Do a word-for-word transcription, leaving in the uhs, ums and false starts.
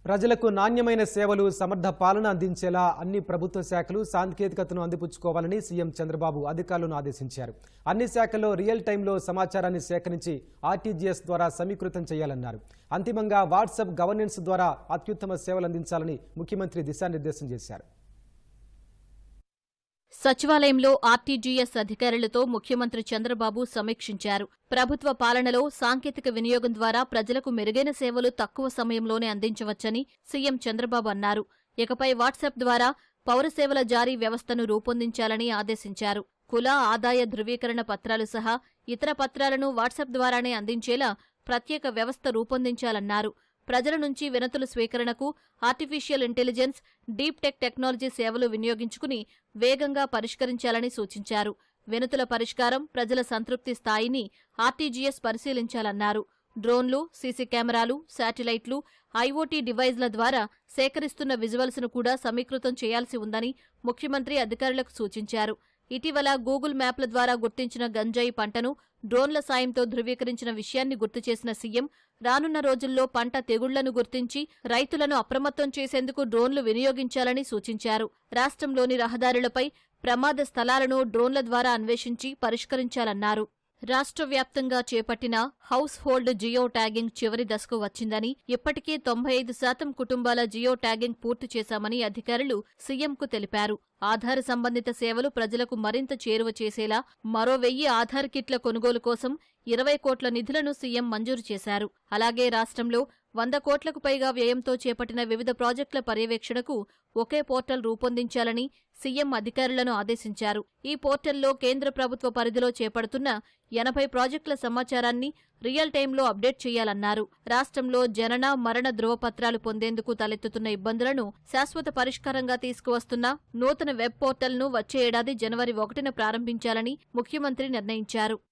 ప్రజలకు నాణ్యమైన సేవలు సమర్థ పాలన అందించేలా అన్ని ప్రభుత్వ శాఖలు సాంకేతికతను అందిపుచ్చుకోవాలని సీఎం చంద్రబాబు అధికారులను ఆదేశించారు. అన్ని శాఖల్లో రియల్ టైంలో సమాచారాన్ని సేకరించి ఆర్టీజీఎస్ ద్వారా సమీకృతం చేయాలన్నారు. అంతిమంగా వాట్సాప్ గవర్నెన్స్ ద్వారా అత్యుత్తమ సేవలు అందించాలని ముఖ్యమంత్రి దిశానిర్దేశం చేశారు. సచివాలయంలో ఆర్టీజీఎస్ అధికారులతో ముఖ్యమంత్రి చంద్రబాబు సమీక్షించారు. ప్రభుత్వ పాలనలో సాంకేతిక వినియోగం ద్వారా ప్రజలకు మెరుగైన సేవలు తక్కువ సమయంలోనే అందించవచ్చని సీఎం చంద్రబాబు అన్నారు. ఇకపై వాట్సాప్ ద్వారా పౌరసేవల జారీ వ్యవస్థను రూపొందించాలని ఆదేశించారు. కుల ఆదాయ ధృవీకరణ పత్రాలు సహా ఇతర పత్రాలను వాట్సాప్ ద్వారానే అందించేలా ప్రత్యేక వ్యవస్థ రూపొందించాలన్నారు. ప్రజల నుంచి వినతుల స్వీకరణకు artificial intelligence, deep tech technology సేవలు వినియోగించుకుని వేగంగా పరిష్కరించాలని సూచించారు. వినతుల పరిష్కారం, ప్రజల సంతృప్తి స్థాయిని ఆర్టీజీఎస్ పరిశీలించాలన్నారు. డ్రోన్లు, సీసీ కెమెరాలు, శాటిలైట్లు, ఐఓటీ డివైజ్ల ద్వారా సేకరిస్తున్న విజువల్స్ను కూడా సమీకృతం చేయాల్సి ఉందని ముఖ్యమంత్రి అధికారులకు సూచించారు. ఇటీవల గూగుల్ మ్యాప్ల ద్వారా గుర్తించిన గంజాయి పంటను డ్రోన్ల సాయంతో ధృవీకరించిన విషయాన్ని గుర్తు చేసిన సీఎం రానున్న రోజుల్లో పంట తెగుళ్లను గుర్తించి రైతులను అప్రమత్తం చేసేందుకు డ్రోన్లు వినియోగించాలని సూచించారు. రాష్ట్రంలోని రహదారులపై ప్రమాద స్థలాలను డ్రోన్ల ద్వారా అన్వేషించి పరిష్కరించాలన్నారు. రాష్ట్ర వ్యాప్తంగా చేపట్టిన హౌస్ హోల్డ్ జియో ట్యాగింగ్ చివరి దశకు వచ్చిందని, ఇప్పటికే తొంభై ఐదు శాతం కుటుంబాల జియో ట్యాగింగ్ పూర్తి చేశామని అధికారులు సీఎంకు తెలిపారు. ఆధార్ సంబంధిత సేవలు ప్రజలకు మరింత చేరువ చేసేలా మరో వెయ్యి ఆధార్ కిట్ల కొనుగోలు కోసం ఇరవై కోట్ల నిధులను సీఎం మంజూరు చేశారు. అలాగే రాష్ట్రంలో వంద కోట్లకు పైగా వ్యయంతో చేపట్టిన వివిధ ప్రాజెక్టుల పర్యవేక్షణకు ఒకే పోర్టల్ రూపొందించాలని సీఎం అధికారులను ఆదేశించారు. ఈ పోర్టల్లో కేంద్ర ప్రభుత్వ పరిధిలో చేపడుతున్న ఎనభై ప్రాజెక్టుల సమాచారాన్ని రియల్ టైంలో అప్డేట్ చేయాలన్నారు. రాష్ట్రంలో జనన, మరణ ధృవపత్రాలు పొందేందుకు తలెత్తుతున్న ఇబ్బందులను శాశ్వత పరిష్కారంగా తీసుకువస్తున్న నూతన వెబ్ పోర్టల్ను వచ్చే ఏడాది జనవరి ఒకటిన ప్రారంభించాలని ముఖ్యమంత్రి నిర్ణయించారు.